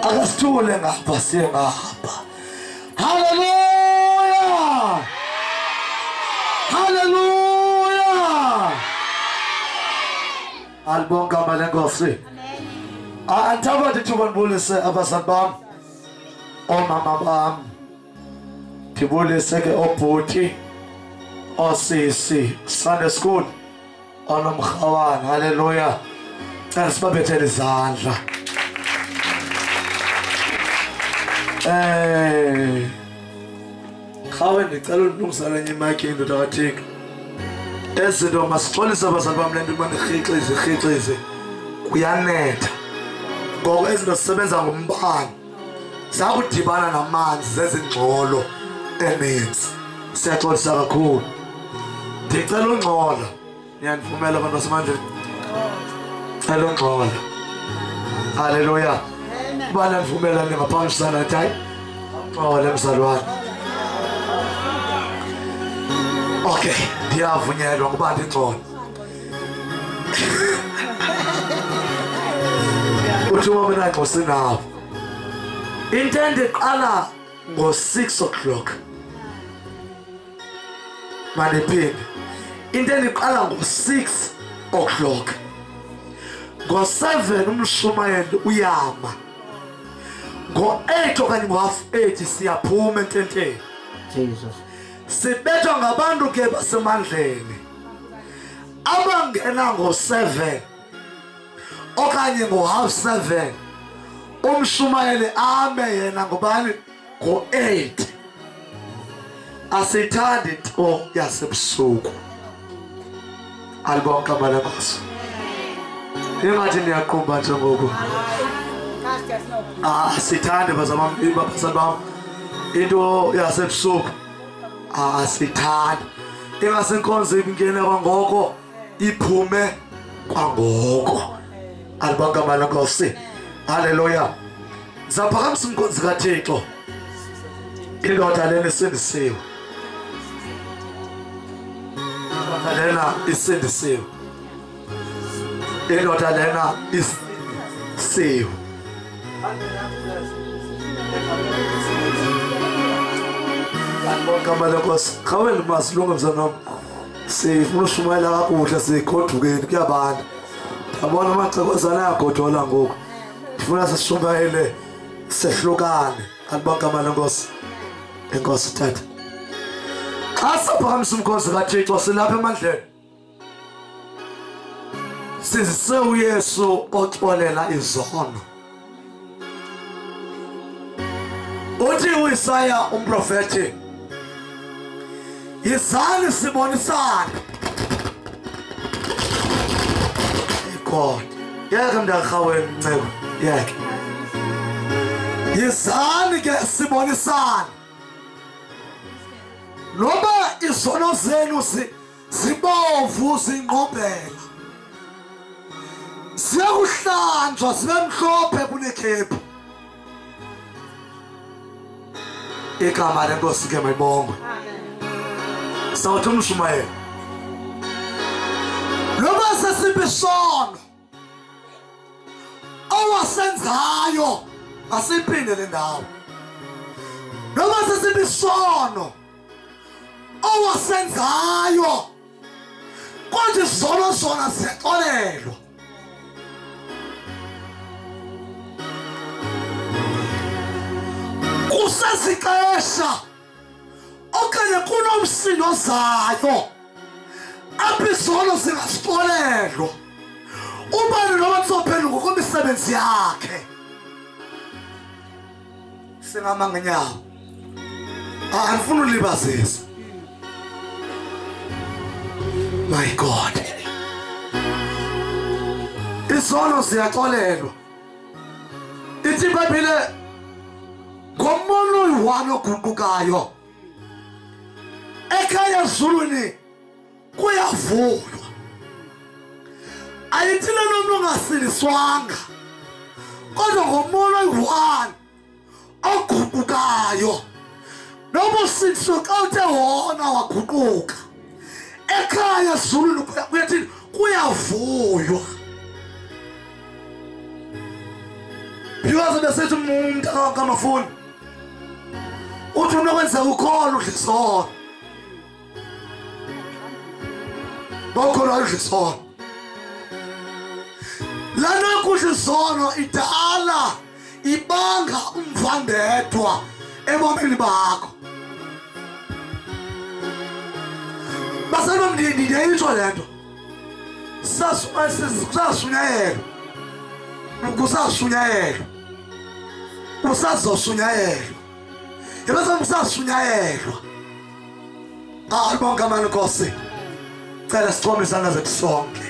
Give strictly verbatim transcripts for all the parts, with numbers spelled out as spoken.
akasithule ngapha siye ngapha. Hallelujah, hallelujah. Albonga malengosi. Antaba dithuba ndibulise abazali bam, omama bam, ndibulise ke obhuti, osisi, Sunday school, onomrhawana. Hallelujah. Cela sibabethele izandla. Eh, khawe ndicela ulungisela enye imayiki indoda kaThixo. Ezinto masixolise abazali bam le nto uba nirhixize rhixize kuyanetha. Ngoku ezinto zisebenza ngombane, zakudibana namanzi zezingxolo eninzi. Siyaxolisa kakhulu. Ndicela ungxola. Niyandivumela abantu basemandleni? Cela ungxola. Hallelujah. Ubana ndivumela ngaphambi sana tayi. Ngxola mzalwane. Okay, ndiyavunyelwa ngoba ndingxola. Uthuba mina ngosinawo. Into endiqala ngo six o'clock. Maniphinde. Into endiqala ngo six o'clock. Ngo seven umshumayeli uyama. Ngo eight okanye ngo half eight siyaphuma ententeni. Jesus. Sibethwa ngabantu ke basemandleni. Abangena ngo seven okanye ngo half seven. Umshumayeli ame yena ngobani ngo eight. Asithandi into yasebusuku. Albonga malengosi. Ingathi niyaqumba nje ngoku. Ah, sithande bazalwane bazalwane bam. Into yasebusuku. Ah, sithande. Ingasenkonzo ingena kwangoko iphume kwangoko. Albonga malengosi. Hallelujah. Zaphakamisa inkonzo kaThixo. Indoda lena isindisiwe. Indoda lena isindisiwe. Indoda lena isindisiwe. Albonga malengosi. Khawela masilunga mzanami. Sifuna ushumayela kakuhle sikhodukeni kuyabanda. Yabona amacebazana ayagodola ngoku. Ndifuna sishumayele sehlukane. Albonga malengosi. Enkosi tata. Xa saphakamisa umkhosi kaThixo silapha emandleni. Sizise uYesu oxolela izono. Uthi uIsaya umprofeti, yizani sibonisane. God, yeke mntakarhaweni nceba, yeke. Yizani ke sibonisane. Noba izono zenu zibovu zingqombela, siyakuhlanjwa zibe mhlophe kunekhephu. Igama lenkosi ke mayibongwe. Sawuthi umshumayeli. Noba sesiphi isono owasenzayo asiphinde le ndawo. Noba sesiphi isono owasenzayo kodwa izono zona ziyaxolelwa. Kusezixesha okanye kunomsindo zayo apho izono zingasixolelwa. Ubani noba nizophendula ngokwemisebenzi yakhe. Singama ngenyawo. Andifuna ulibazisa. My God. Izono ziyaxolelwa. Ithi iBhayibhile ngomono oyi-one oguqukayo ekhaya ezulwini kuyavulwa. Ayithi le nomntu ongasindiswanga kodwa ngomono oyi-one oguqukayo. Noma usindiswe xa uthe wona waguquka ekhaya ezulwini kuyathini kuyavuywa. because besithi umuntu akamafuni uthi unokwenza ukhona udlisona bokhona udlisona lana kudlisona idala ibanga umvandedwa ebomini bakho basenomndini ndiyayitsho le nto sasasunyayelwa kusasunyayelwa usazoshunyayelwa yebese kusasunyayelwa alibonke amani Nkosi cela sicome izandla zethu sonke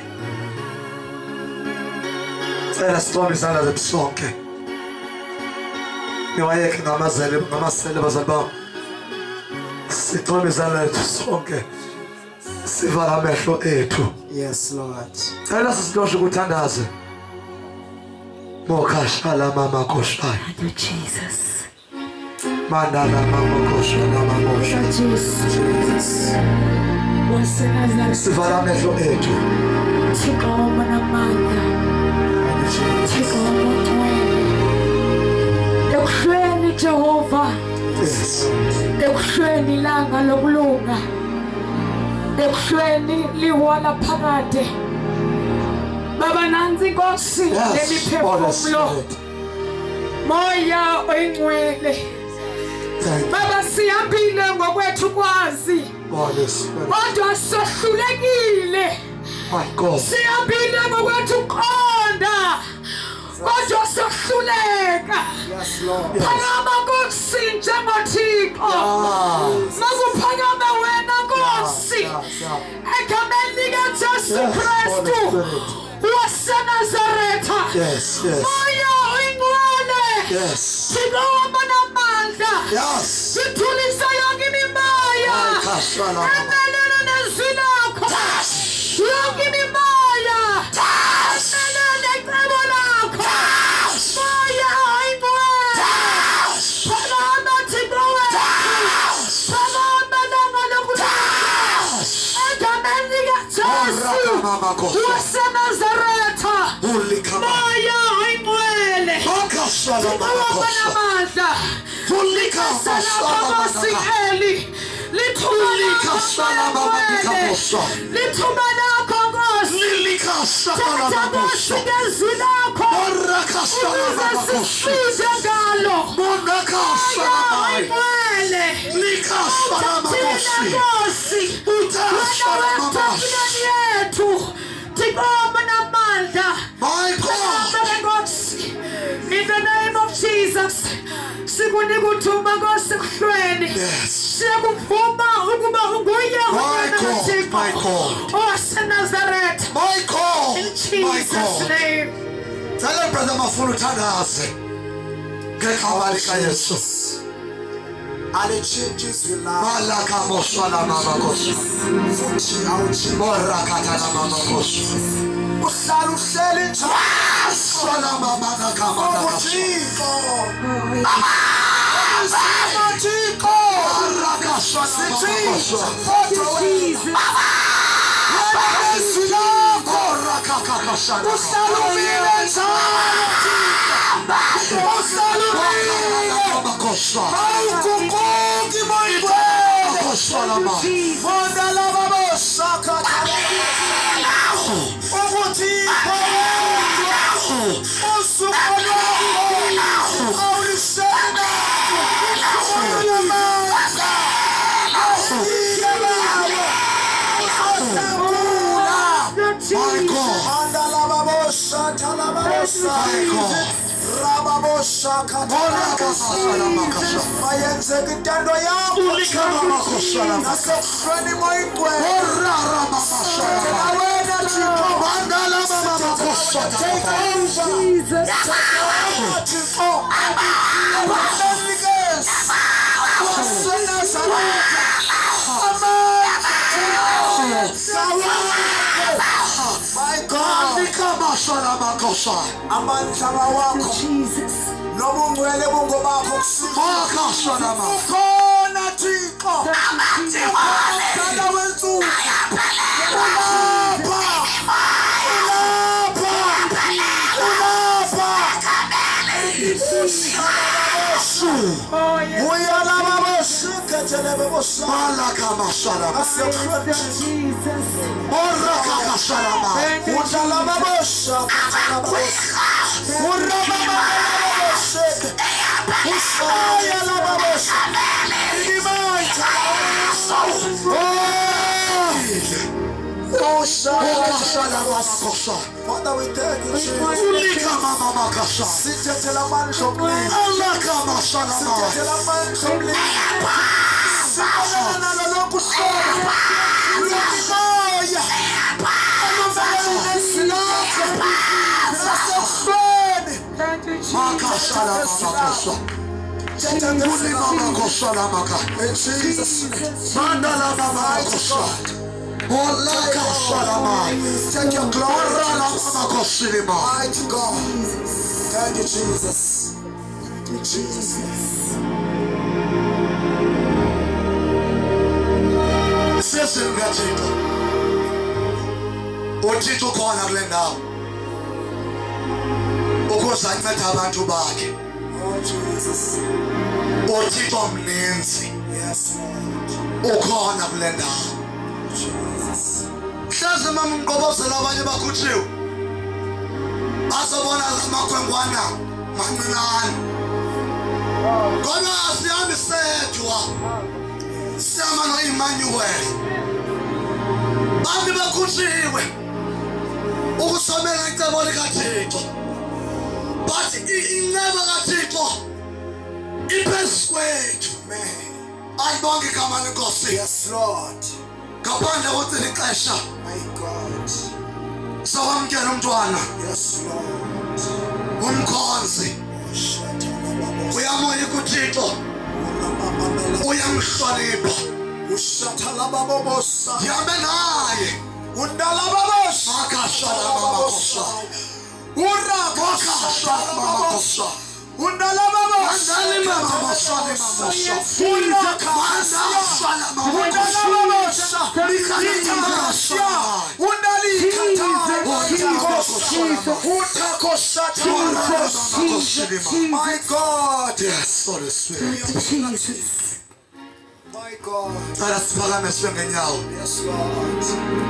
cela sicome izandla zethu sonke niwayekhe ngamazele ngamasele bazali bam sicome izandla zethu sonke sivala amehlo ethu. Yes, Lord. Cela sisiloshe ukuthandaze mokashala mama koshaya Jesus. mandala mama koshaya mama koshaya Jesus. sivala amehlo ethu. Take over the mother. Take over the Ekushweni Jehova. Yes. Ekushweni langa lokulunga. Ekushweni liwala phakade. Baba nansi Nkosi lemiphefumulo. Moya oyingcwele. Baba siyambile ngokwethu kwazi. Kodwa sohlulekile. My God. Siyambile ngokwethu qonda. Kodwa sohluleka. Yes, Lord. Phakama Nkosi njengoThixo. Makuphakama wena Nkosi. Egameni likaJesu Kristu. waseNazaretha. Yes, yes. Moya oyingcwele. Yes. Sibonga namandla. Yes. Sithulisa yonke imimoya. Emelele nezwi lakho. Yonke imimoya. Emelele icebo lakho. Moya oyingcwele. Phakama Thixo wethu. Phakama langa lokuthula. Egameni likaJesu waseNazaretha. Moya oyingcwele. Phakama namandla. Lithuba lakho Nkosi. Thatha Nkosi ngezwi lakho. Ukuze sisize ngalo. Moya oyingcwele. Uthathile Nkosi. Wena wethu yethu. Thixo namandla. Nkosi. In the name of Jesus. Sikunika uthumba Nkosi kuhlweni. Siyakuvuma ukuba unguye uNkulunkulu waseNazaretha. My God. In My Jesus' God. name. Tell brother mafuna uthandaze. Ngegama lika Yesu. Alichinji izwi lakho. Malaka moshwala mama Nkosi. Futhi awuthi Morakata na mama Nkosi. uhlala uhleli njalo. Swala mama nakama nakasha. Thixo. Rakasha na mama Nkosi. Jesus. Rakakakasha. Usalubile njalo. Usalubile. Awuguquki moyibwele. Fonda laba boshaka thala. Ukuthi usuku lwakho awulisena. Awulamandla. Awuyelayo. My God. Fonda laba boshaka laba boshaka. Rababosha katakasala makasha. Mayenze kitendo yangu. Nasefreni moitwe. Awena Thixo. Mandala mama makosha. Take over. Jesus. Thixo. Abanikes. waseNazaretha. My God. Amandla wakho. Jesus. Nobungcwele bungobakho kusikhona Thixo. Amandla wensuku. Ulapha. Ulapha. Ulapha. Oh, yes. Father, we thank you, Jesus. Take your glory, mighty God. Thank you, Jesus. Thank you, Jesus. Sesingajito. Uthixo khona kule ndawo. Ukuze ancede abantu bakhe. Oh, Jesus. Uthixo mninzi. Yes, Lord. Ukhona kule ndawo. Jesus. Mhlaze mama umqobozela abanye bakhutshiwe. Bazobona amakhwenkwana mancinane. Kodwa asihambi sedwa. Siyama no-Emmanuel. Bantu bakhutshiwe ukusomela icebo likaThixo. But inceba kaThixo iphezu kwethu. Ayibonke igama lenkosi. Yes, Lord. Ngaphandle kokucela ixesha. My God. Sawamkela umntwana. Yes, Lord. Umkhonzi. Uyamoya kuThixo. Uyamhlonipha. Ushatalababosa. Ndihambe naye. Undalababosa. Makashalamakosa. Urakashatalababosa. Undalababosa. Undalababosa. My God. Yes, Holy Spirit. Jesus. My God. Cala siphakame sibe ngenyawo. Yes, Lord.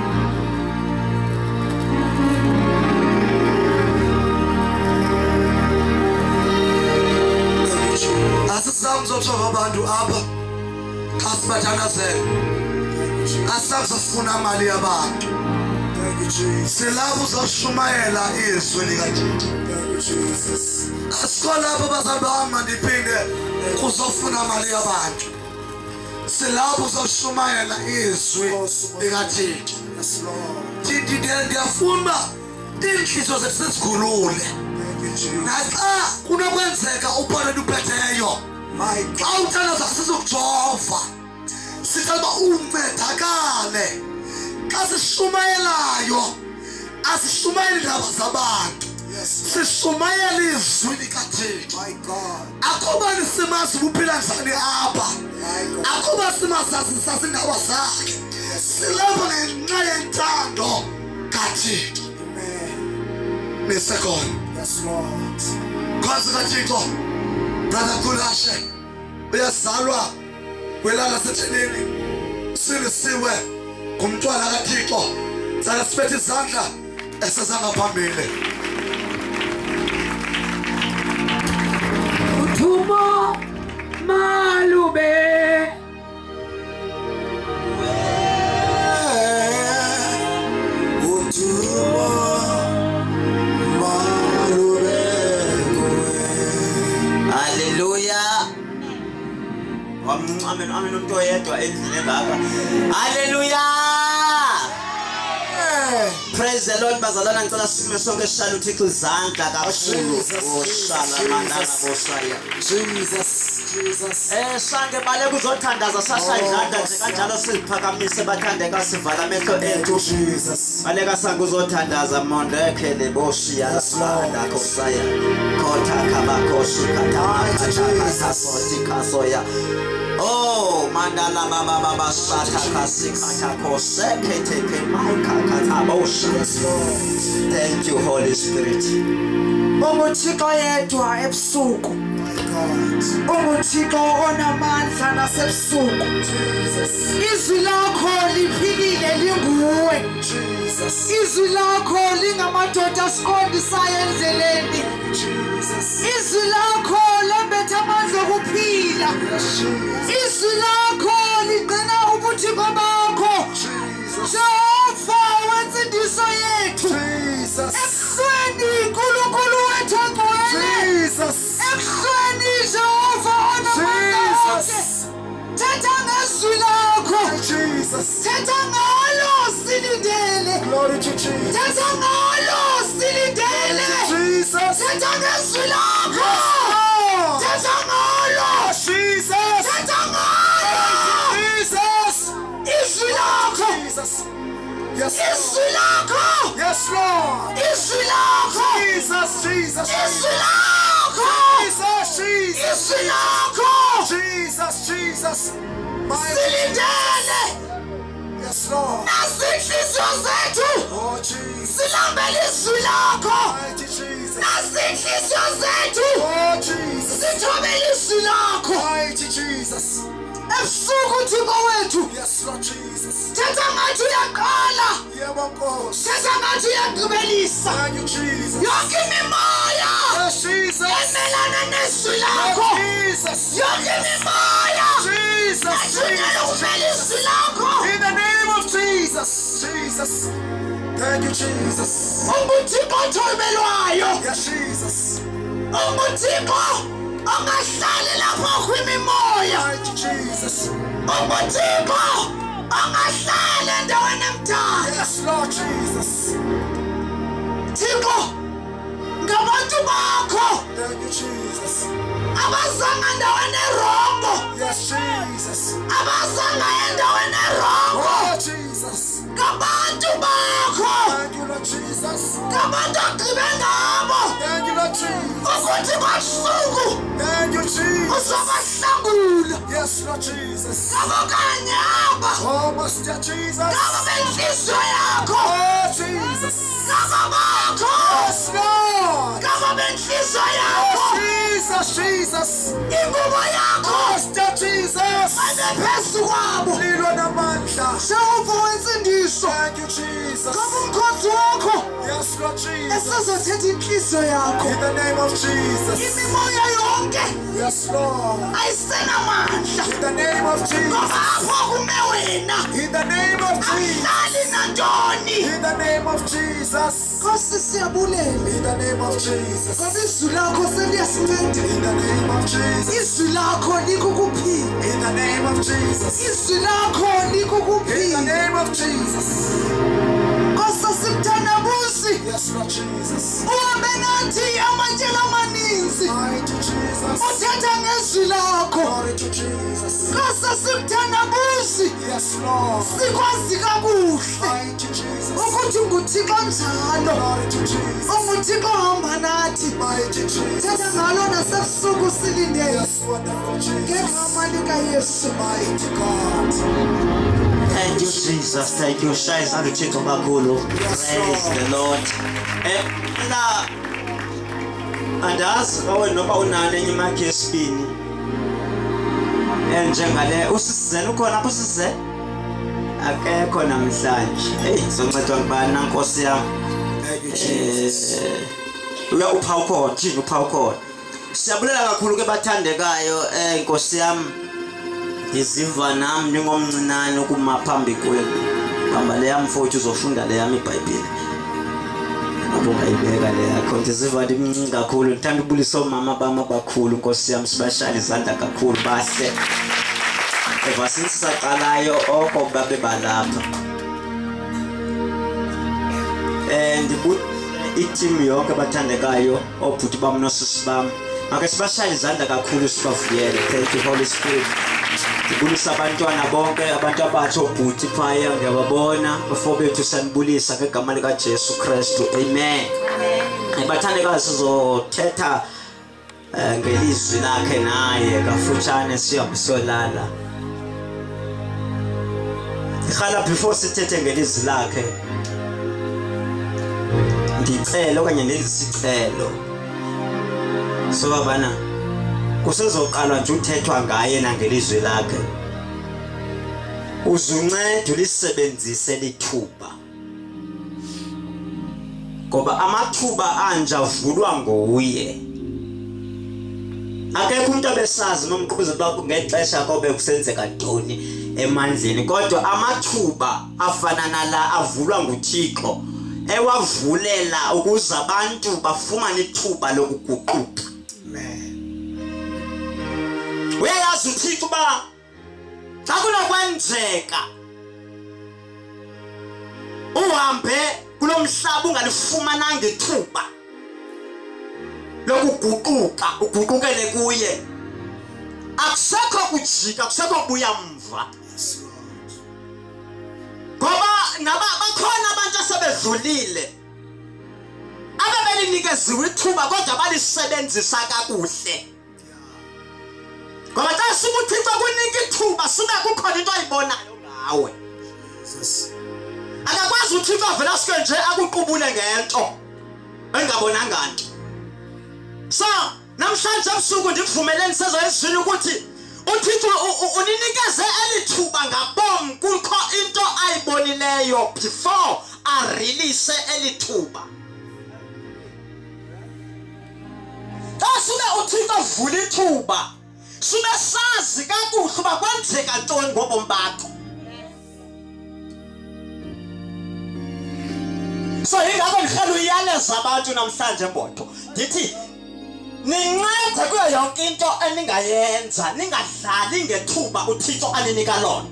Asisizame uzotshova abantu apha. Asibathandazele. Asazi sifuna imali yabantu. Thank you, Jesus. Silapho uzoshumayela izwi likaThixo. Thank you, Jesus. Asikho lapho bazali bami mandiphinde kuzofuna imali yabantu. Silapho uzoshumayela izwi likaThixo. Yes, Lord. Thithi ndiyafuna inhliziyo zethu sizikhulule. Thank you, Jesus. Naxa kunokwenzeka upholele uphetheyo. My God. Xa uthandaza sizokujova. Sicela uncedakale. Xa sishumayelayo asishumayeli indaba zabantu. Yes, Sishumayela izwi likaThixo. my God. Akuba nisimazi uphila njani apha. My God. Akuba simasazi sasindawo zakhe. Silapha ngenxa yentando kaThixo. Amen. Nisekhona. Yes, Lord. Khansi kaThixo. Brother Kulashe. Uyazalwa kwelala sethenini. Silisiwe kumntwana kaThixo. Sala siphethe izandla esesanga phambili. Uthuma malube. Hallelujah. Amen. Amen. Umuntu oyedwa endlini engaka. Hallelujah. Praise the Lord. Bazalwana ngicela sime sonke sishaya uThixo izandla kakhulu. Oshala mandana bosaya. Jesus. Jesus. Eh sange bale kuzothandaza sasha izandla nje kanjalo siziphakamise bathandeka sivala amehlo ethu. Jesus. Baleka sanguzothandaza mondo ekhele boshiya lasanda kosaya. Kotha kabakoshi katama katapoti kasoya. Oh, mandala baba baba sata kasikata kosekete ke maika katabosha. Thank you, Holy Spirit. Umuthixo yedwa ebusuku Umuthixo onamandla nasebusuku. Izwi lakho liphilile linguwe. Izwi lakho lingamadoda asiqondisayo endleleni. Izwi lakho lembetha amandla okuphila. Izwi lakho ligcina ubuthixo bakho. Jehova wensindiso yethu. Ebusweni uNkulunkulu wethu ongcwele. Ebusweni Jehova onamandla onke. Thetha ngezwi lakho. Thetha ngalo silindele. Thetha ngalo silindele. Thetha ngezwi lakho. Thetha ngalo. Thetha ngalo. Izwi lakho. Izwi lakho. Yes, Lord. Izwi lakho. Jesus, Jesus, Izwi lakho. Jesus, Jesus, Izwi lakho. Jesus, Jesus. My Silindele. Yes, Lord. Nazinhliziyo zethu. Oh, Jesus. Silambele izwi lakho. Mighty Jesus. Nazinhliziyo zethu. Oh, Jesus. Sithobele izwi lakho. Mighty Jesus. Ebusuku uThixo wethu. Yes, Lord Jesus. Thetha ngathi uyaqala. Yebo Nkosi. Thetha ngathi uyagqibelisa. Thank you, Jesus. Yonke imimoya Yes, Jesus. emelana nezwi lakho. Jesus. Yonke imimoya Jesus. ethunyelwe ukuvela izwi lakho. In the name of Jesus. Jesus. Thank you, Jesus. UnguThixo othomelwayo. Yes, Jesus. UnguThixo ongahlali lapho kwimimoya. Mighty Jesus. UnguThixo ongahlali endaweni emdaka. Yes, Lord Jesus. Thixo ngabantu bakho Thank you, Jesus. abazanga endaweni erongo. Yes, Jesus. Abazanga endaweni erongo. Oh, Jesus. Ngabantu bakho. Thank you, Lord Jesus. Ngabantu ogqibe ngabo. Thank you, Lord Jesus. Ukuthi kwasuku Thank you, Jesus. uzobahlangula. Yes, Lord Jesus. Ngabo kanyaba. Oh, Master Jesus. Ngabo benhliziyo yakho. Oh, Jesus. Ngabo bakho. Yes, Lord. Ngabo benhliziyo yakho. Jesus, Jesus. Ingubo yakho. Master Jesus. Ayephezu kwabo. Lilwa namandla. Jehova wensindiso. Thank you, Jesus. Ngabo umkhonzi wakho. Yes, Lord Jesus. Esizothetha inhliziyo yakho. In the name of Jesus. Imimoya yonke Yes, Lord. ayisenamandla. In the name of Jesus. Ngoba apho kume wena. In the name of Jesus. Ahlali nantoni. In the name of Jesus. Nkosi siyabulela. In the name of Jesus. Ngoba izwi lakho seliyasinceda. In the name of Jesus. Izwi lakho likukuphila. In the name of Jesus. Izwi lakho In the likukuphila. name of Jesus. Nkosi simthandabusi. Yes, Lord Jesus. Uhambe nathi amatshela amaninzi. Mighty Jesus. Uthetha ngezwi lakho. Glory to Jesus. Nkosi simthandabusi. Yes, Lord. Sikwazi kakuhle Mighty Jesus. ukuthi nguThixo njalo. Glory to Jesus. UnguThixo ohamba nathi. Mighty Jesus. Thetha ngalo nasebusuku silindele. Yes, wonderful Jesus. Ngegama likaYesu. Mighty God. Thank you, Jesus. Thank you. Shayza luthixo kakhulu. Praise the Lord. Eh la andazi kawe noma unane enye imakhe yesibini. Eh njengale usisizela ukhona apho usisizela? Akekho namhlanje. Hey, soncedwa ngibani nankosi yami? Thank you, Jesus. Uya upha ukhona, thina upha ukhona. Siyabulela kakhulu ke bathandekayo eh inkosi yami. Iziva nami ningomncinane ukuma phambi kwenu. Hamba le yami mfowethu uzofunda le yami iBhayibheli. Abonga ibeka le yakho ndiziva ndimncinci kakhulu ngithanda ubulisa omama bami abakhulu Nkosi yami sibashaya izandla kakhulu bahle. Eva sisaqalayo oko babe balapha. And i-team yonke bathandekayo obhuti bami nosisi bami. Ake sibashaya izandla kakhulu sibavuyele. Thank you Holy Spirit. Ngibulisa abantwana bonke abantu abathi obhuti phaya ngiyababona bafowethu sanibulisa ngegama lika Jesu Kristu. Amen. Bathandekayo sizothetha ngelizwi lakhe naye kafutshane siyabe siyolala. Ikhala before sithethe ngelizwi lakhe. Ndicela okanye ndenze isicelo. So bana kusezoqalwa nje uthethwa ngaye nangelizwi lakhe uzuncede ulisebenzise lithuba ngoba amathuba anje avulwa nguye akekho umuntu abesazi nomqhuzu bakho ngexesha kobe kusenzeka ntoni emandleni kodwa amathuba afana nala avulwa nguThixo ewavulela ukuze abantu bafumane ithuba lokuguquka. Amen. Uyayazi uThixo ba xa kunokwenzeka uhambe kulomhlaba ungalifumananga ithuba lokuguquka uguqukele kuye akusekho kujika akusekho kubuya mva ngoba naba bakhona abantu asebedlulile ababelinikezwe ithuba kodwa balisebenzisa kakuhle ngoba xa sibuthixo kunika ithuba sube kukhona into ayibonayo ngawe akakwazi uThixo avela sike nje akuqubule ngento engabonanga nto. So namhlanje ebusuku ndivumele sezo ezini ukuthi uThixo uninikeze elithuba ngabom kukho into ayibonileyo before a release elithuba. Asube uThixo uvula ithuba sube sazi kakuhle uba kwenzeka ntoni ngobomi bakho. So ingakho ngihlela uyaleza abantu namhlanje Mboto ndithi nincede kuyo yonke into eningayenza ningadlali ngethuba uThixo alinika lona.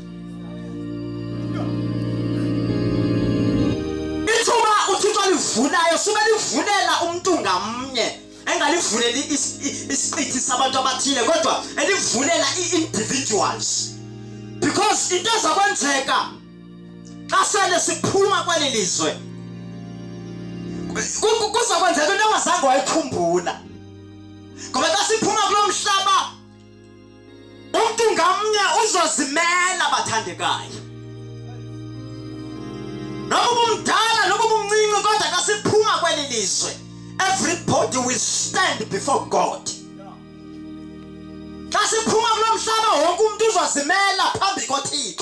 Ithuba uThixo alivulayo sube livulela umuntu ngamnye engalivuleli isiqithi sabantu abathile kodwa elivulela i-individuals because into ezakwenzeka xa sele siphuma kweli lizwe kuzakwenzeka into ongazange wayikhumbula ngoba xa siphuma kulo mhlaba umuntu ngamnye uzozimela bathandekayo noba ubumdala noba ubumncinci kodwa xa siphuma kweli lizwe everybody will stand before God. Xa siphuma kulo mhlaba wonke umuntu uzozimela phambi koThixo.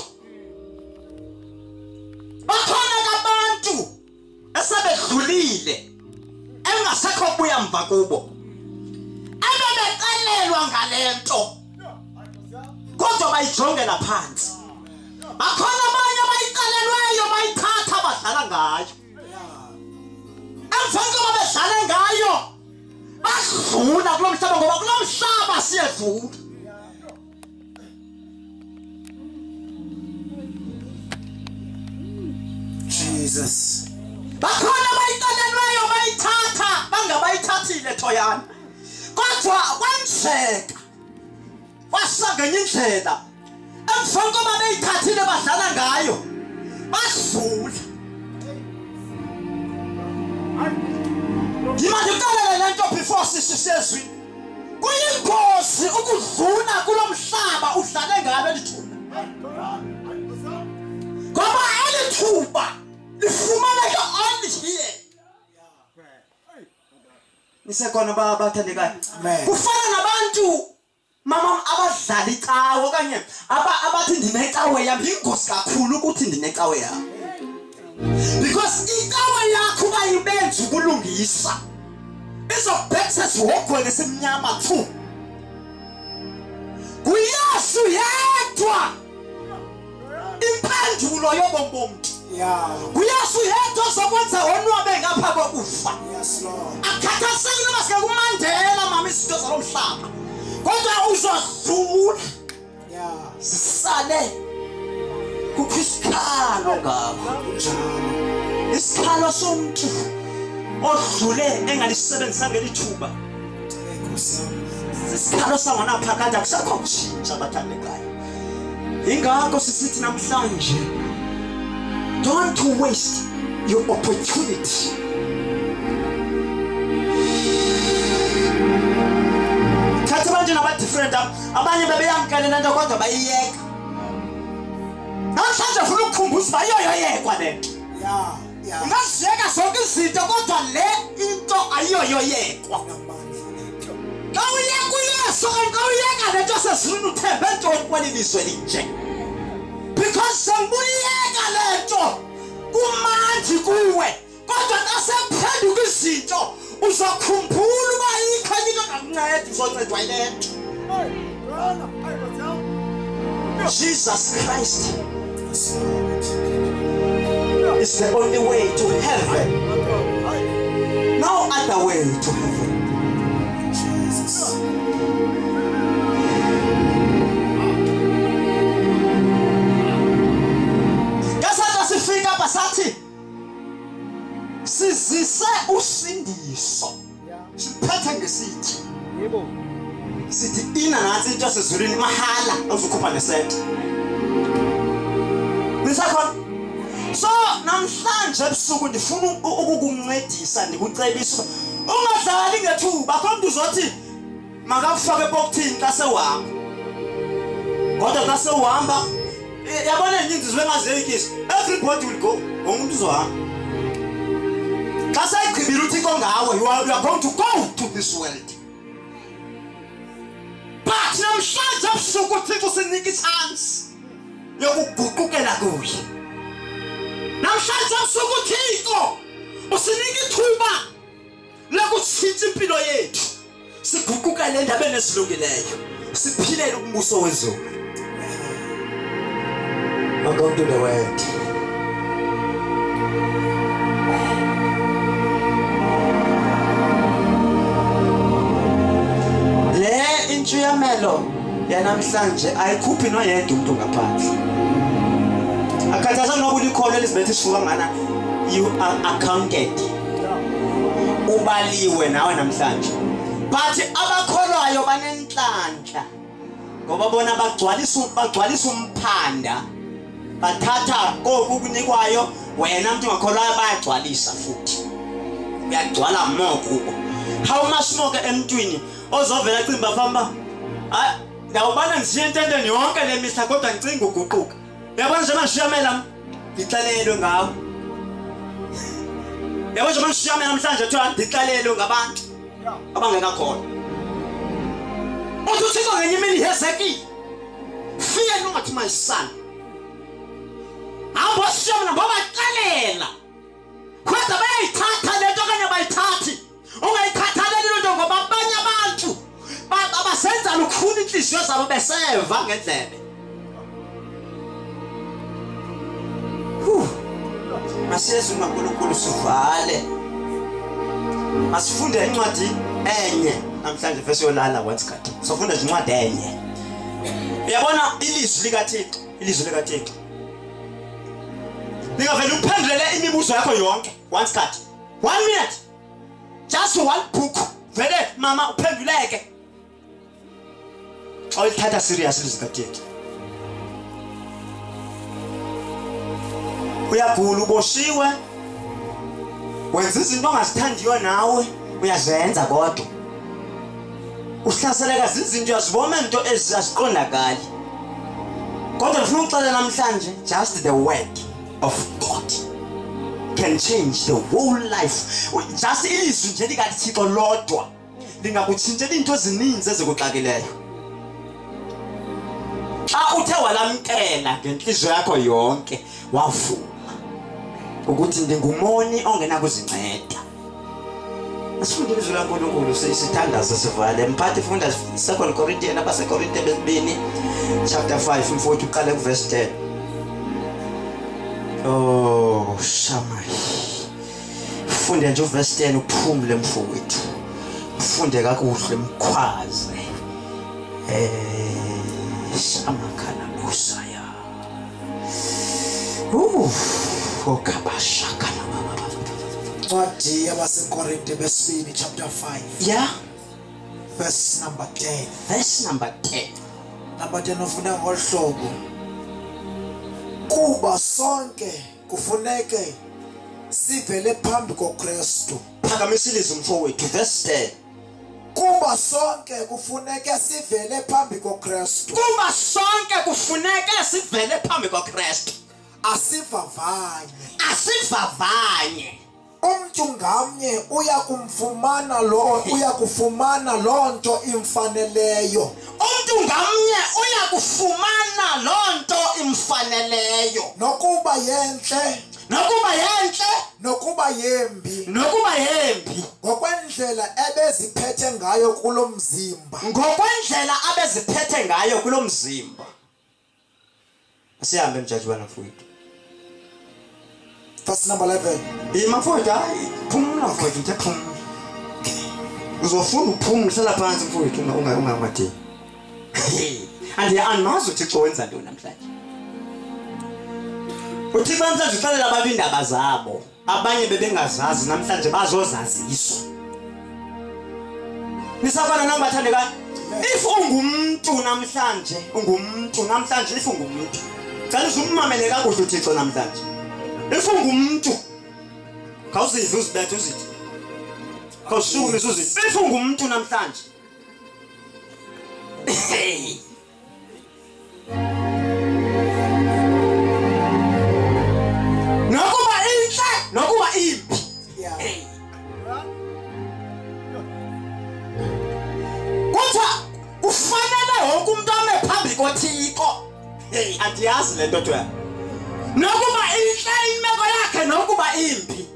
Bakhona abantu esebedlulile engasekho kubuya mva kubo abebeqalelwa ngalento kodwa bayijongela phansi. Bakhona abanye abayiqalelweyo bayithatha badlala ngayo emfanele babedlala ngayo badlula kulo mhlaba ngoba kulo mhlaba siyedlula. Jesus. Bakhona abayiqalelweyo bayithatha bangabayithathile thoyana kodwa kwenzeka wasangenya indlela emfanele kuba beyithathile badlala ngayo badlula. Imali uqalele lento before sisizwe kuyingozi ukudlula kulo mhlaba udlale ngalo lithuba ngoba elithuba lifumaneka only here. Nisekhona bathandekayo kufana nabantu mama abadlala icawe okanye abathi ndinecawe yami ingozi kakhulu ukuthi ndinecawe yami because icawe yakho bayibenza ukulungisa izobhekisa siwogwele simnyama thu kuyesu yedwa impendulo yobomuntu kuyesu yedwa sokwenza onwabe ngapha kokufa. Akhathasile masike kumandela mama izinto zalomhlaba kodwa uzodlula sisale kukho isikhalo ngakho isikhalo somuntu odlule engalisebenzisa ngelithuba isikhalo sangona phakathi akusekho kushintsha bathandekayo. Ingakho sisithi namhlanje don't waste your opportunity. Thatha abantu naba different abanye bebeyamkelela into kodwa bayiyeka. Namhlanje ufuna ukukhumbuza bayoyoyekwa lento. Yeah, yeah. Ngaziyeka zonke izinto kodwa le into ayiyoyoyekwa. Xa uyeka uyesu ezulwini uthembe ntoni kwalilizwe linje? Because sengiyeka lento kumanje kuwe kodwa nasephenduka izinto uzokhumbula uba ikhanya into ngakunceda uzoncedwa yilento. Jesus Christ is the only way to heaven. No other way to heaven. Jesus. Kasata sifika basathi sizise usindiso. Siphethe ngesithi. Yebo. Sithi ina nathi into sezulwini mahala uzokhupha nesent. Nisakho so namhlanje ebusuku ndifuna ukukuncedisa ndikucebisa ungadlali ngethuba akho umuntu uzothi makafake epokuthini xa sewuhamba kodwa xa sewuhamba yabona ininzi zibengazekisi everybody will go wonke umuntu uzohamba xa seyigqibile uthixo ngawe you are going to go to this world but namhlanje ebusuku uthixo usinika ichance yokuguqukela kuye. Namhlanje ebusuku uthixo usinika ithuba lokutshintsha impilo yethu siguqukele endabeni ezilungileyo siphilele umbuso wezulu. Welcome to the world. Le intshiyamelo yanamhlanje ayikhuphi noyedwa umuntu ngaphandle. Akathaza nokuthi ikhona Elizabeth ishuka ngana you are accounted. Ubaliwe nawe namhlanje. But abakholwayo banenhlanhla. Ngoba bona bagcwalisa bagcwalisa umphanda. Bathatha okukunikwayo wena umuntu ongakholwayo bayagcwalisa futhi. Uyagcwala moko. How much more emntwini ozovela cimba phamba. Hayi ndawubana ngiziye entendeni yonke le mihla kodwa ngicinga uguquka. Yabona nje mashiyamela ngixelelwe ngawo. Yabona nje mashiyamela namhlanje ethiwa ngixelelwe ngabantu abangeka khona. Uthi uthixo ngenye imini Hezekiya. Fear not my son. Abo shiyamela babaxelela. Kodwa bayayithatha lento kanye bayithathi. Ungayikhathaleli lento ngoba abanye abantu abasenza lukhuni inhliziyo zabo beseva ngendlebe. Masiyezi uNkulunkulu sivale. Masifunde incwadi enye namhlanje verse yolala once kade. Sofunda incwadi enye. Uyabona ilizwi likaThixo, ilizwi likaThixo. Ningavele uphendulele imibuzo yakho yonke once kade. One minute. Just one book. Vele mama uphenduleke. Awuthatha serious ilizwi likaThixo. Uyagula uboshiwe wenza izinto ongazithandiyo nawe uyazenza kodwa uhlaseleka izinto yazibona into eziqondakali kodwa ufuna ukuxoxa namhlanje just the word of God can change the whole life. Just ilizwi nje likaThixo lodwa lingakutshintshela into ezininzi ezikuxakileyo xa uthe walamkela ngenhliziyo yakho yonke wavuma ukuthi ndingumoni ongena kuzinceda. Asifunde ilizwi laNkulunkulu sisithandaza sivale. Mphathi funda second Corinthians naba second Corinthians besibini chapter five mfowethu uqale ku verse ten. Oh shamai. Funde nje verse ten uphumule mfowethu. Ufunde kakuhle mkhwaze. Eh shamakhala kusaya. Uh okabashaka na baba. Ncwadi yabasekorinte besibini chapter five. Yeah. Verse number ten. Verse number ten. Number ten ufuna ngolhlobo. Kuba sonke kufuneke sivele phambi koKristu. Phakamisa ilizwi mfowethu verse ten. Kuba sonke kufuneke sivele phambi koKristu. Kuba sonke kufuneke sivele phambi koKristu. Asivavanye. Asivavanye. Umuntu ngamnye uya kumfumana lo uya kufumana lonto imfaneleyo. Umuntu umuntu ngamnye uyakufumana lonto imfaneleyo nokuba yenhle nokuba yenhle nokuba yembi nokuba yembi ngokwendlela ebeziphethe ngayo kulo mzimba ngokwendlela abeziphethe ngayo kulo mzimba. Asihambe mjaji wena mfowethu. verse number eleven. Ima mfowethu hayi phumula mfowethu nje phumula. Uzofunda uphumula hlala phansi mfowethu unga ungamathe. Andi anazi uThixo wenza ntoni namhlanje. uThixo namhlanje uhlalela ababindaba zabo abanye bebengazazi namhlanje bazozaziswa. Nisafana nangibathandekayo. If ungumuntu namhlanje ungumuntu namhlanje if ungumuntu cela uzumamele kakuhle uThixo namhlanje. If ungumuntu khawuzidla uzibethe uzithi khawusukumise uzithi if ungumuntu namhlanje nokuba inhle nokuba imbi kodwa ufanele wonke umuntu ame phambi koThixo. Hey andiyazi le nto twa nokuba inhle imeko yakhe nokuba imbi.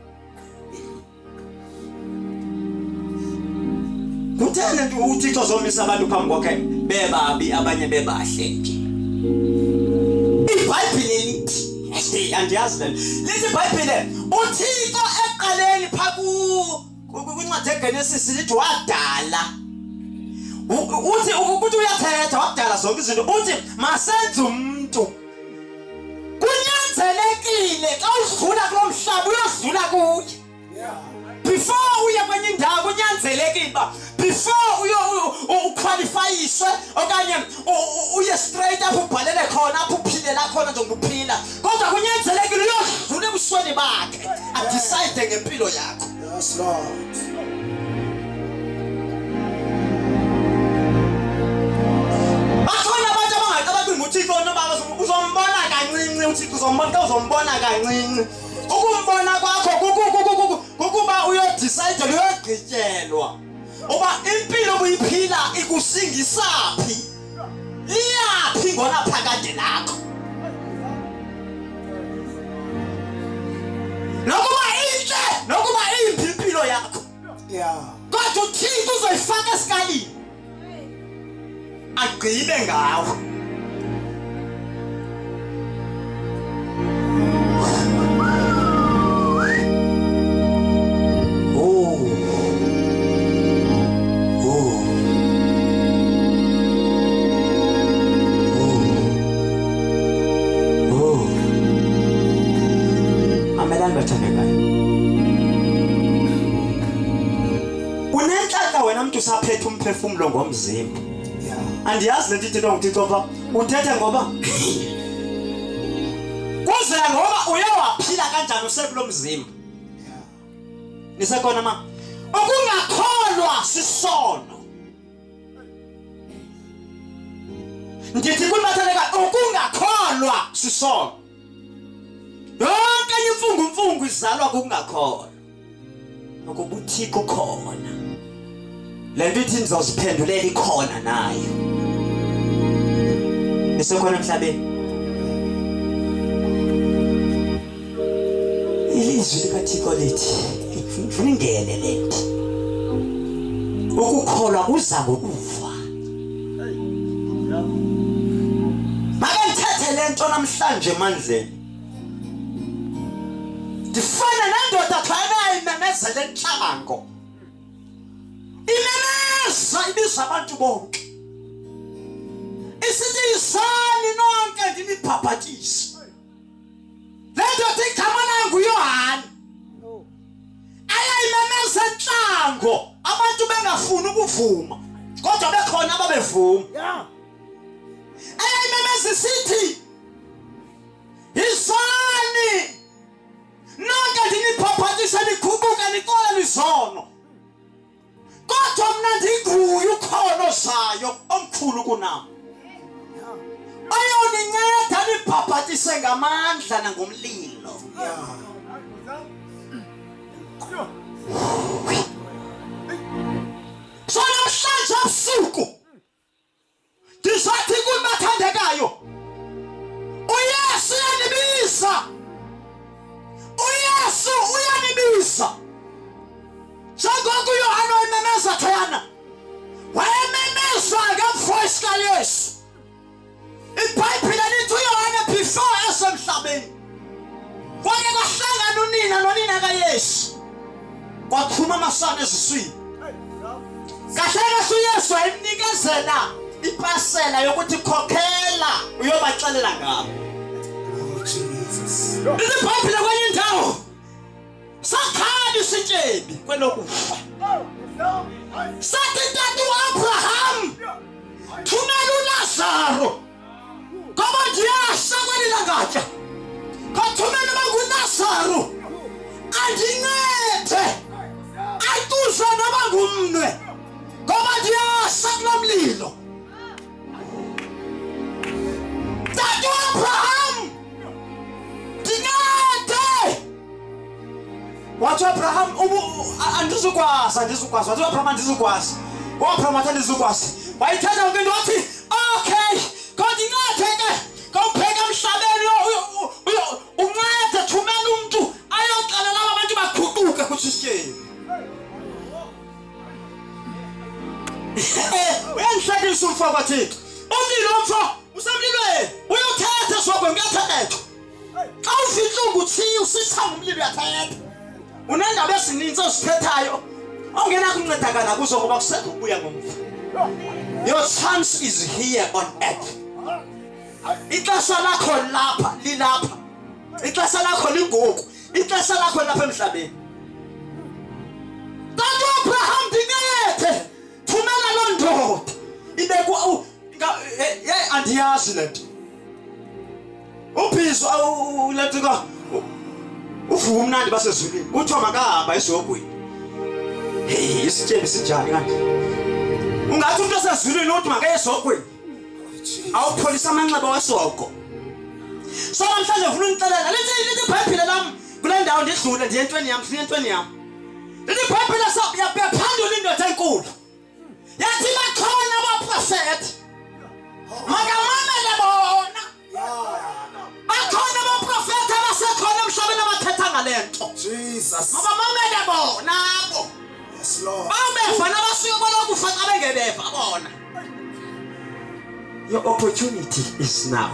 Kutheni nto uThixo zomisa abantu phambi kwakhe bebabi abanye bebahle nje. iBhayibhile lithi hey andiyazi le lithi iBhayibhile uThixo eqaleni phaku kwincwadi yeGenesis lithi wadala uthi ukuthi uyathetha wadala zonke izinto uthi masenze umuntu. Kunyanzelekile xa udlula kulomhlaba uyodlula kuye. Before uye kwenye indawo kunyanzelekile ba before uyo uqualifyiswe okanye uye straight up ubhalele khona apho uphilela khona njengoba uphila kodwa kunyanzelekile uyodlula ebusweni bakhe adecide ngempilo yakho. Yes Lord. Bakhona abantu abangaqala uThixo noma uzombona kancinci uThixo uzombona uzombona kancinci. Ukumbona kwakho kukuba uyodecide uyogqityelwa uba impilo buyiphila ikusingisaphi iyaphi ngona phakade lakho. Nokuba inhle nokuba imbi impilo yakho Yeah. kodwa uThixo uzoyifaka esikalini agqibe ngawe. Unenhlaka wena umuntu usaphethe umphefumulo ngomzimba. Yeah. Andiyazi lento ithi uThixo pha uthethe ngoba kuzela ngoba uyawaphila kanjani usekulo mzimba. Nisekhona ma ukungakholwa sisono. Ndithi kumatheleka ukungakholwa sisono. Yonke imfungu imfungu izalwa kungakholwa. Ukuba uThixo khona. Lento ithi nizoziphendulela ikhona nayo. Nisekhona emhlabeni. Ilizwi likaThixo lithi ufuna ingene lento. Ukukholwa kuza ngokufa. Make ngithethe lento namhlanje mandleni. Ndifana nendoda khona imemezele enhlango. Imemeza ibiza abantu bonke. Isithi isani nonke ndinibhabhathise. Le ndoda igama langu Yohana. Ayayimemeza enhlango abantu bengafuni ukuvuma. Kodwa bekhona ababevuma. Ayayimemeza isithi isani nonke ndinibhabhathise nikhubuka nikola lizono. Kodwa mna ndinguye ukhono zayo omkhulu kunami. Ayoninceda nibhabhathise ngamandla nangomlilo. So namhlanje ubusuku sikaYesu iBhayibheli lithi uYohane before esemhlabeni kwake kwahlangana unina nonina kaYesu kwakhuma amasana eziswini kahle kahle uYesu ayinikezela ipasela yokuthi khokhela uyobaxelela ngabo iBhayibheli kwenye indawo sakhani isityebi kwelokufa sathi tata uAbraham thumela uLazaro ngoba ndiyasha kwelilangatya kathumela banguLazaro andincede ayituze noba ngumnwe ngoba ndiyasha kulo mlilo tata uAbraham ndingade wathi Abraham andizukwazi andizukwazi wathi Abraham andizukwazi uAbraham wathi andizukwazi wayithatha into wathi okay kodwa incede ke kawupheka emhlabeni uncede thumela umuntu ayoqala laba abantu bakhuquke kusisityebi uyangihlekisa umfo kwaThixo umlilo umfo usemlilweni uyothetha sokwe ngiyathetha xa ufihlungu uthiya usithanga umlilo uyathetha unendaba ezininzi oziphethayo ongena kuncedakala kuzo ngoba kusekho ukubuya ngomva your chance is here on earth ixesha lakho lapha lilapha ixesha lakho lingoku ixesha lakho lapha emhlabeni tata uAbraham dingethe thumela lo ndoda ibeku hey andiyazi lento ubhizo uletika uvuka umnandi basezulwini kuthiwa makahamba esogwini hey isityebi sinjani kanti ungathi umuntu osezulwini uthi makaye esogwini awupholisa amanxeba wesoko so namhlanje ufuna unixelela lithi lithi iBhayibheli lami kule ndawo ndidlule ndiye entweni yami siye entweni yami lithi iBhayibheli yaphandula indoda enkulu yathi bakhona abaprofeti makamamele bona bakhona abaprofeti abasekhona emhlabeni abathetha ngalento Jesus. mabamamele bona abo Yes, Lord. bawubeva nabasuka kwalokufa xa bengebeva bona. Your opportunity is now.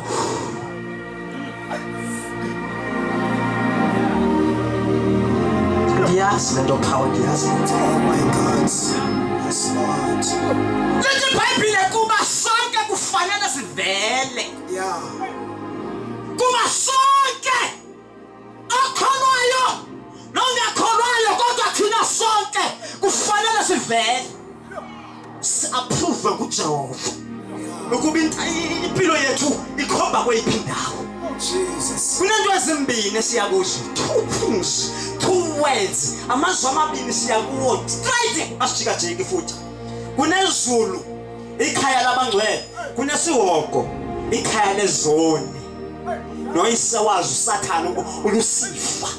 Yes, let the power yes. Oh my God. Yes, Lord. Let the Bible kuba sonke kufanele sivele. Yeah. Kuba sonke akholwayo nongakholwayo kodwa thina sonke kufanele sivele. Approve kuJehova. Ukuba impilo yethu ikhomba kweyiphi indawo. Jesus. Kunento ezimbini siyakuzo. Two things, two words. Amazwi amabini siyakuwo. Straight asijika jiki futhi. Kunezulu ikhaya labangcwele. Kunesihogo ikhaya lezoni. Noyisewazi uSathane ulusifa.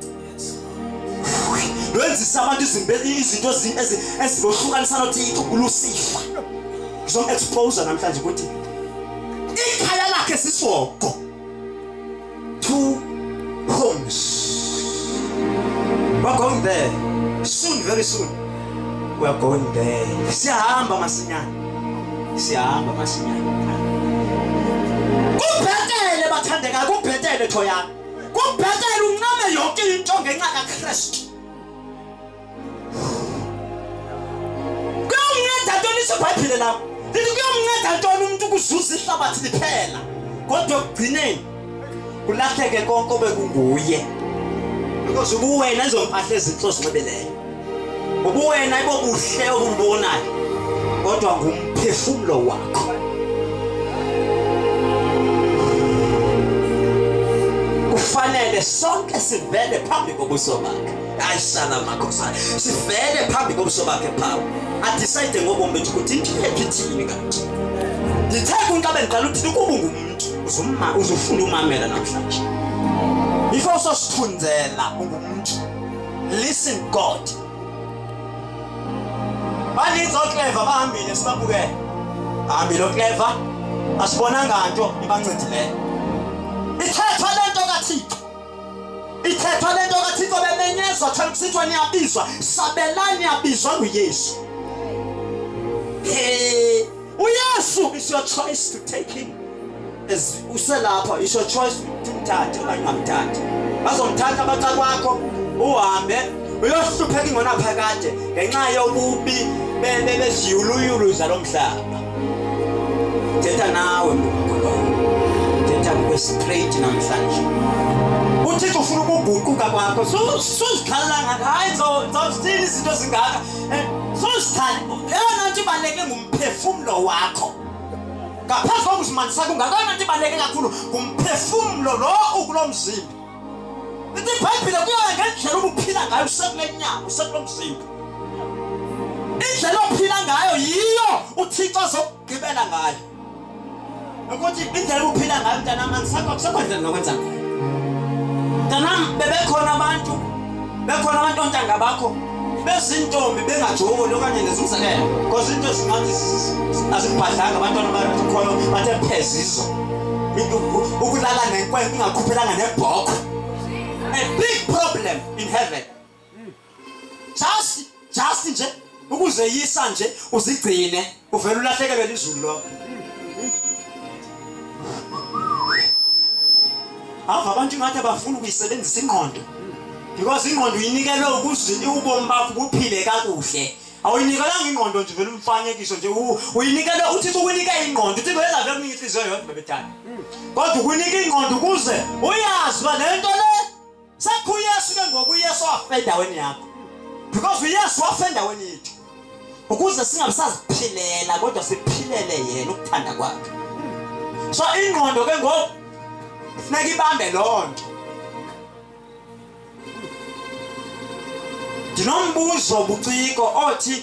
Lwenzisa abantu izimbeli izinto ezibohlukanisa noThixo ulusifa. Some expose namhlanje ukuthi ikhaya lakhe sisoko. Two homes. We're going there soon, very soon. We are going there. Siyahamba masinyane. Siyahamba masinyane. Kubhetele bathandeka, kubhetele thoyana. Kubhetele uncame yonke into ngenxa kaKristu. Kuyomnceda ntoni iBhayibheli lapho? Lithi kuyomnceda ntoni umuntu ukuzuza ihlabathi liphela? Kodwa ekugcineni kulahleke konke obekunguye. Because ubuwena izompahla ezinhlo zinxebeleyo. Ubuwena ibobuhle obumbonayo. Kodwa ngumphefumulo wakho. Kufanele sonke sivele phambi kobuso bakhe. Ayisala makhosa. Sivele phambi kobuso bakhe phawu. Adicide ngobomi bethu ukuthi into ethini kanti. Nditheka unkabe ngiqala ukuthi kuba ungumuntu uzumma uzufuna umamela namhlanje. Before sosithunzela ungumuntu. Listen God. Bani zokleva bahambile sibabukele. Hambile okleva asibonanga nto ibancedileyo. Ithethwa lento kaThixo. Ithethwa lento kaThixo bemenyezwa xa kusithwa niyabizwa sabelani yabizwa nguYesu. Eh uYesu it's your choice to take him. As uselapha, it's your choice to umthathe okanye ungamthathi. Bazomthatha abacakwakho uhambe uyohlupheka ingona phakade ngenxa yobubi beziyuluyulu zalomhlaba. Thetha nawe mkhulu. Thetha kwe straight namhlanje. Uthixo ufuna ukuguquka kwakho. Suzikhala ngakayi zosithini izinto zingaka. Suzithanda. Yena nje ibaleke ngumphefumulo wakho. Ngaphansi kokuzimandisa kungakona nje ibaleke kakhulu ngumphefumulo lo ukulomzimba. Lithi iBhayibheli kuyo ngendlela ubuphila ngayo usekule nyama, usekule mzimba. Indlela ophila ngayo yiyo uThixo azokugibela ngayo. Ukuthi indlela uphila ngayo mntanami angisakho kusekhona nokwenza ngayo. Mntanami bebekhona abantu, bekhona abantu ontanga bakho bezintombi bengajoli okanye nezimselelo. Because into zingathi azibhadlanga abantwana bakho bathe phezizo. Ukulala nenkwe ingakhuphelanga nebhoko. A big problem in heaven. Just just nje ukuzeyisa nje uzigcine uvela ulahlekelwe izulu lo. Ava abantu ngathi abafuna ukuyisebenzisa ingqondo. Because ingqondo uyinikelwe ukuze ubomi bakho buphile kakuhle. Awuyinikelanga ingqondo nje vele umfanekiso nje uyinikelwe uthi ukunika ingqondo uthi wena vele kunika inhliziyo yonke bebethana. Kodwa ukunika ingqondo ukuze uyazi ba lento le sekhuyesu ke ngokuyesu wafa endaweni yakho. Because uyesu wafa endaweni yethu. Ukuze singabisaziphilela kodwa siphilele yena ukuthanda kwakhe. So ingqondo ke ngoku funeka ibambe lonto. Dinombuzo buciko othi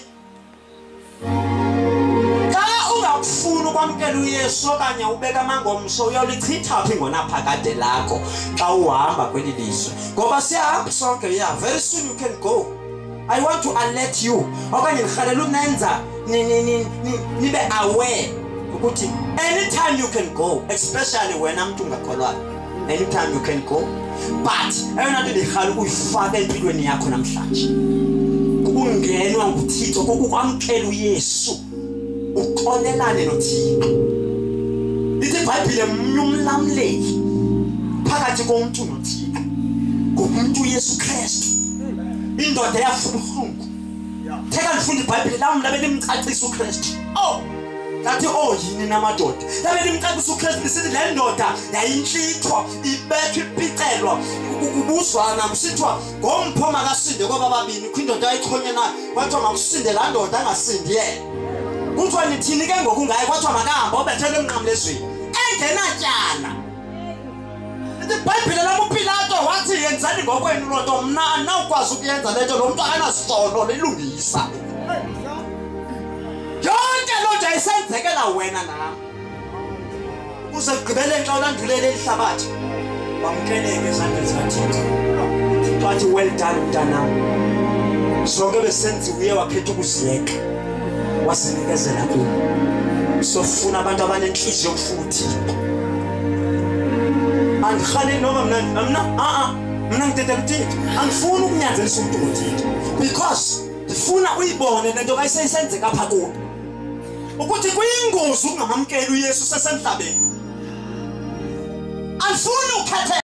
xa ungakufuna ukwamkela uYesu okanye ubeka amangomso uyolichitha phi ngona phakade lakho xa uhamba kweli lizwe. Ngoba siyahamba sonke yeah very soon you can go. I want to alert you okanye ngihalela unenza nibe aware ukuthi anytime you can go, especially when umuntu ungakholwayo. Anytime you can go, but eyona nto ndihala ukuyifaka empilweni yakho namhlanje ukungenwa nguThixo ukukwamkela uYesu uxolelane noThixo. Lithi iBhayibheli umlamleki phakathi komuntu noThixo ngomuntu uYesu Kristu. Indoda yafuna uhlungu. Theka nifunda iBhayibheli la mla belimcacisa uKristu. Oh Lathi oh yini namadoda. Labe limcacisa uKristu lisithi le ndoda yayinhlithwa ibethwe ipicelwa ukubuzwana kusithwa ngomphoma kasinde ngoba babini kwindoda ayikhonye nayo kwathiwa makusinde la ndoda angasindi yena. Kuthiwa nithini ke ngokungayi kwathiwa makahamba obethele emnqamlezweni engenatyala. iBhayibheli lami uPilato wathi yenzani ngokwenu lonto mna nawukwazi ukuyenza lento lo muntu akanasono lilungisa. Yonke lonto ayisenzekela wena nami. Uze ugqibele xa ulandulele ihlabathi wamkeleke ezandleni zikaThixo. Wathi well done mntanami. Sonke besenziwe uye wakhetha ukuziyeka. Wasinikezela kuwe. Sofuna abantu abanenhliziyo yokufuna uThixo. Angikhale noma mina mina a a mina ngithethe uThixo. Angifuni ukunyanzelisa umuntu uThixo because ngifuna uyibone lento kayisenzeka apha kuwe. Ukuthi kuyingozi ukungamamkela uYesu sesemhlabeni. Angifuni ukhethe